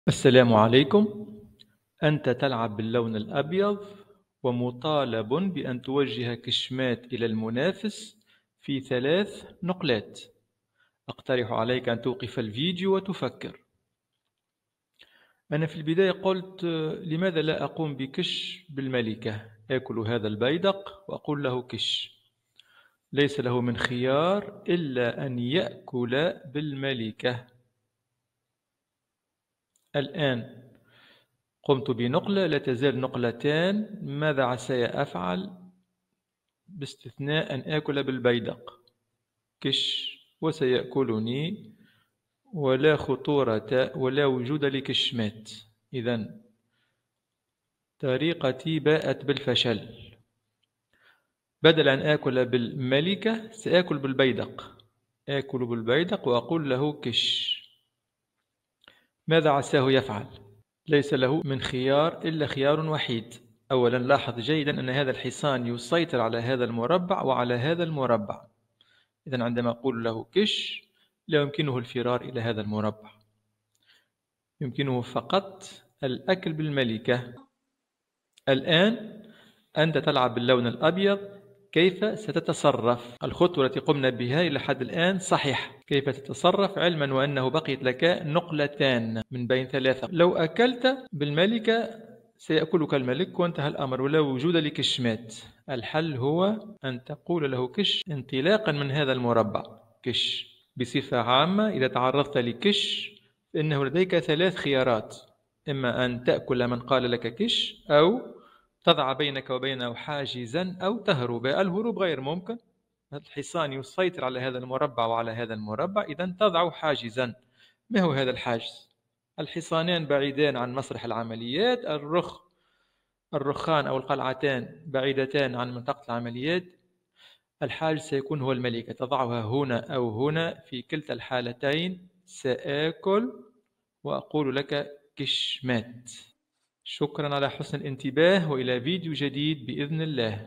السلام عليكم. أنت تلعب باللون الأبيض ومطالب بأن توجه كشمات إلى المنافس في 3 نقلات. أقترح عليك أن توقف الفيديو وتفكر. أنا في البداية قلت لماذا لا أقوم بكش بالملكة؟ آكل هذا البيدق وأقول له كش. ليس له من خيار إلا أن يأكل بالملكة. الآن قمت بنقلة، لا تزال نقلتان. ماذا عساي أفعل باستثناء أن آكل بالبيدق؟ كش وسيأكلني ولا خطورة ولا وجود لكشمات. إذن طريقتي باءت بالفشل. بدل أن آكل بالملكة سآكل بالبيدق. آكل بالبيدق وأقول له كش. ماذا عساه يفعل؟ ليس له من خيار إلا خيار وحيد. أولا لاحظ جيدا أن هذا الحصان يسيطر على هذا المربع وعلى هذا المربع. إذن عندما أقول له كش لا يمكنه الفرار إلى هذا المربع، يمكنه فقط الأكل بالملكة. الآن أنت تلعب باللون الأبيض. كيف ستتصرف؟ الخطوة التي قمنا بها إلى حد الآن صحيح. كيف تتصرف علما وأنه بقيت لك نقلتان من بين 3؟ لو أكلت بالملكة سيأكلك الملك وانتهى الأمر ولا وجود لكشمات. الحل هو أن تقول له كش انطلاقا من هذا المربع. كش. بصفة عامة إذا تعرضت لكش فإنه لديك 3 خيارات: إما أن تأكل من قال لك كش، أو تضع بينك وبينه حاجزا، أو تهرب. الهروب غير ممكن، الحصان يسيطر على هذا المربع وعلى هذا المربع، إذن تضع حاجزا. ما هو هذا الحاجز؟ الحصانان بعيدان عن مسرح العمليات، الرخان أو القلعتان بعيدتان عن منطقة العمليات. الحاجز سيكون هو الملكة. تضعها هنا أو هنا، في كلتا الحالتين سآكل وأقول لك كشمات. شكرا على حسن الانتباه، وإلى فيديو جديد بإذن الله.